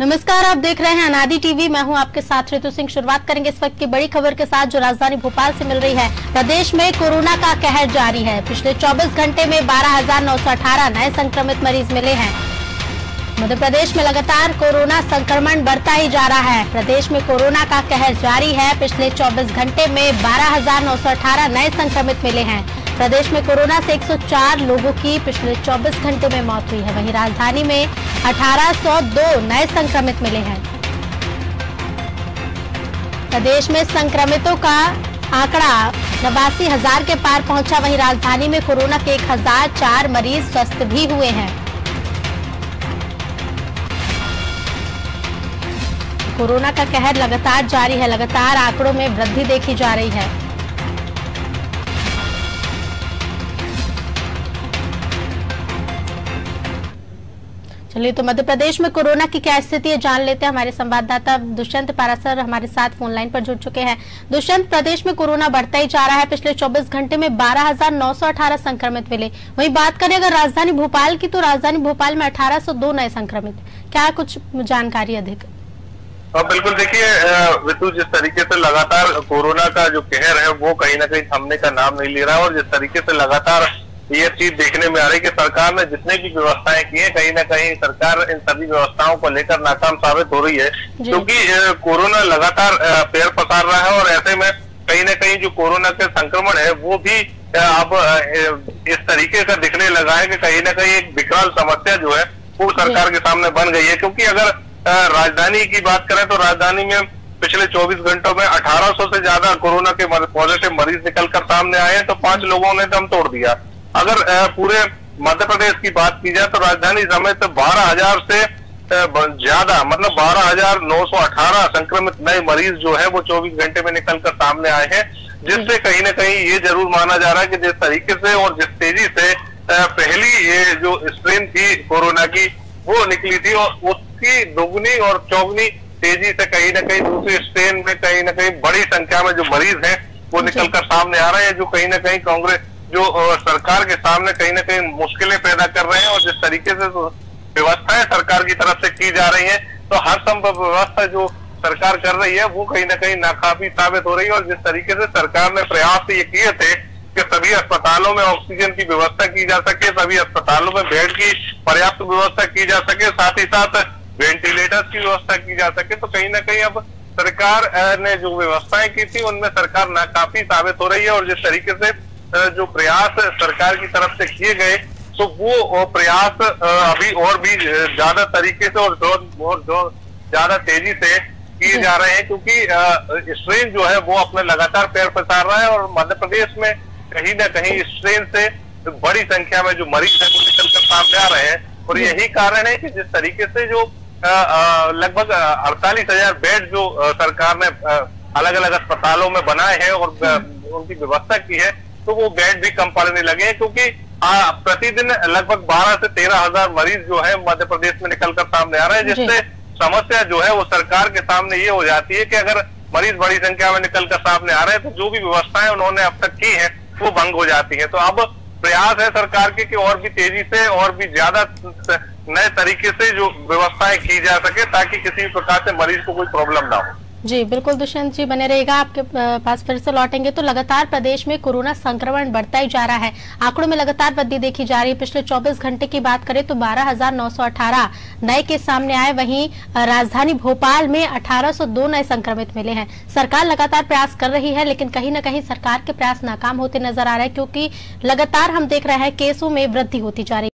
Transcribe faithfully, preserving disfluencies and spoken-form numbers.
नमस्कार, आप देख रहे हैं अनादि टीवी। मैं हूं आपके साथ ऋतु सिंह। शुरुआत करेंगे इस वक्त की बड़ी खबर के साथ जो राजधानी भोपाल से मिल रही है। प्रदेश में कोरोना का कहर जारी है। पिछले चौबीस घंटे में बारह हजार नौ सौ अठारह नए संक्रमित मरीज मिले हैं। मध्य प्रदेश में लगातार कोरोना संक्रमण बढ़ता ही जा रहा है। प्रदेश में कोरोना का कहर जारी है। पिछले चौबीस घंटे में बारह हजार नौ सौ अठारह नए संक्रमित मिले हैं। प्रदेश में कोरोना से एक सौ चार लोगों की पिछले चौबीस घंटे में मौत हुई है। वहीं राजधानी में अठारह सौ दो नए संक्रमित मिले हैं। प्रदेश में संक्रमितों का आंकड़ा नवासी हजार के पार पहुंचा। वहीं राजधानी में कोरोना के एक हजार चार मरीज स्वस्थ भी हुए हैं। कोरोना का कहर लगातार जारी है। लगातार आंकड़ों में वृद्धि देखी जा रही है। चलिए, तो मध्य प्रदेश में कोरोना की क्या स्थिति है जान लेते हैं। हमारे संवाददाता दुष्यंत पारासर हमारे साथ फोन लाइन पर जुड़ चुके हैं। दुष्यंत, प्रदेश में कोरोना बढ़ता ही जा रहा है। पिछले चौबीस घंटे में बारह हजार नौ सौ अठारह संक्रमित मिले। वहीं बात करें अगर राजधानी भोपाल की, तो राजधानी भोपाल में अठारह सौ दो नए संक्रमित। क्या कुछ जानकारी अधिक? बिल्कुल, देखिए ऋतु, जिस तरीके से लगातार कोरोना का जो कहर है वो कहीं ना कहीं थमने का नाम नहीं ले रहा है और जिस तरीके से लगातार ये चीज देखने में आ रही है कि सरकार ने जितने भी व्यवस्थाएं की है, कहीं ना कहीं सरकार इन सभी व्यवस्थाओं को लेकर नाकाम साबित हो रही है, क्योंकि कोरोना लगातार पैर पसार रहा है और ऐसे में कहीं ना कहीं जो कोरोना के संक्रमण है वो भी अब इस तरीके का दिखने लगा है कि कहीं ना कहीं एक विकराल समस्या जो है वो सरकार के सामने बन गई है। क्योंकि अगर राजधानी की बात करें तो राजधानी में पिछले चौबीस घंटों में अठारह सौ से ज्यादा कोरोना के पॉजिटिव मरीज निकलकर सामने आए हैं, तो पांच लोगों ने दम तोड़ दिया। अगर पूरे मध्य प्रदेश की बात की जाए तो राजधानी समेत बारह हजार से ज्यादा, मतलब बारह हजार नौ सौ अठारह संक्रमित नए मरीज जो है वो चौबीस घंटे में निकलकर सामने आए हैं, जिससे कहीं ना कहीं ये जरूर माना जा रहा है कि जिस तरीके से और जिस तेजी से पहली ये जो स्ट्रेन थी कोरोना की वो निकली थी और उसकी दोगुनी और चौगुनी तेजी से कहीं ना कहीं दूसरी स्ट्रेन में कहीं ना कहीं बड़ी संख्या में जो मरीज हैं वो निकलकर सामने आ रहे हैं, जो कहीं ना कहीं कांग्रेस जो सरकार के सामने कहीं ना कहीं मुश्किलें पैदा कर रहे हैं। और जिस तरीके से व्यवस्थाएं सरकार की तरफ से की जा रही हैं, तो हर संभव व्यवस्था जो सरकार कर रही है वो कहीं ना कहीं नाकाफी साबित हो रही है। और जिस तरीके से सरकार ने प्रयास ये किए थे कि सभी अस्पतालों में ऑक्सीजन की व्यवस्था की जा सके, सभी अस्पतालों में बेड की पर्याप्त व्यवस्था की जा सके, साथ ही साथ वेंटिलेटर्स की व्यवस्था की जा सके, तो कहीं ना कहीं अब सरकार ने जो व्यवस्थाएं की थी उनमें सरकार नाकाफी साबित हो रही है। और जिस तरीके से जो प्रयास सरकार की तरफ से किए गए, तो वो प्रयास अभी और भी ज्यादा तरीके से और जो ज्यादा तेजी से किए जा रहे हैं, क्योंकि स्ट्रेन जो है वो अपने लगातार पैर पसार रहा है और मध्य प्रदेश में कहीं ना कहीं स्ट्रेन से बड़ी संख्या में जो मरीज है वो निकलकर सामने आ रहे हैं। और यही कारण है कि जिस तरीके से जो लगभग अड़तालीस हजार बेड जो सरकार ने अलग अलग अस्पतालों में बनाए हैं और उनकी व्यवस्था की है, तो वो बेड भी कम पड़ने लगे हैं, क्योंकि प्रतिदिन लगभग बारह से तेरह हजार मरीज जो है मध्य प्रदेश में निकलकर सामने आ रहे हैं, जिससे समस्या जो है वो सरकार के सामने ये हो जाती है कि अगर मरीज बड़ी संख्या में निकलकर सामने आ रहे हैं तो जो भी व्यवस्थाएं उन्होंने अब तक की है वो भंग हो जाती है। तो अब प्रयास है सरकार के कि और भी तेजी से और भी ज्यादा नए तरीके से जो व्यवस्थाएं की जा सके, ताकि किसी भी प्रकार से मरीज को कोई प्रॉब्लम ना हो। जी बिल्कुल, दुष्यंत जी बने रहेगा, आपके पास फिर से लौटेंगे। तो लगातार प्रदेश में कोरोना संक्रमण बढ़ता ही जा रहा है। आंकड़ों में लगातार वृद्धि देखी जा रही है। पिछले चौबीस घंटे की बात करें तो बारह हजार नौ सौ अठारह नए केस सामने आए। वहीं राजधानी भोपाल में अठारह सौ दो नए संक्रमित मिले हैं। सरकार लगातार प्रयास कर रही है, लेकिन कहीं ना कहीं सरकार के प्रयास नाकाम होते नजर आ रहे हैं, क्योंकि लगातार हम देख रहे हैं केसों में वृद्धि होती जा रही है।